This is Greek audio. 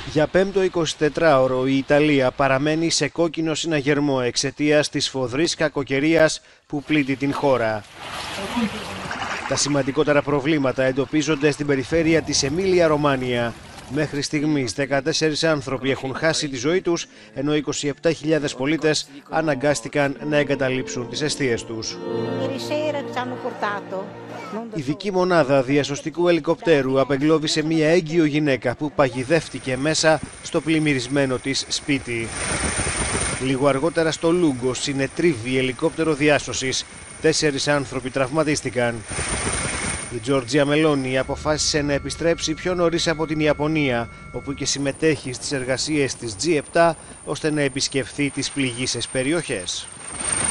Για πέμπτο 24ωρο η Ιταλία παραμένει σε κόκκινο συναγερμό εξαιτίας της σφοδρής κακοκαιρίας που πλήττει την χώρα. Τα σημαντικότερα προβλήματα εντοπίζονται στην περιφέρεια της Εμίλια Ρωμάνια. Μέχρι στιγμής 14 άνθρωποι έχουν χάσει τη ζωή τους, ενώ 27.000 πολίτες αναγκάστηκαν να εγκαταλείψουν τις εστίες τους. Ειδική μονάδα διασωστικού ελικοπτέρου απεγκλώβησε μια έγκυο γυναίκα που παγιδεύτηκε μέσα στο πλημμυρισμένο της σπίτι. Λίγο αργότερα στο Λούγκο συνετρίβει ελικόπτερο διάσωσης. 4 άνθρωποι τραυματίστηκαν. Η Τζόρτζια Μελόνι αποφάσισε να επιστρέψει πιο νωρίς από την Ιαπωνία, όπου και συμμετέχει στις εργασίες της G7 ώστε να επισκεφθεί τις πληγείσες περιοχές.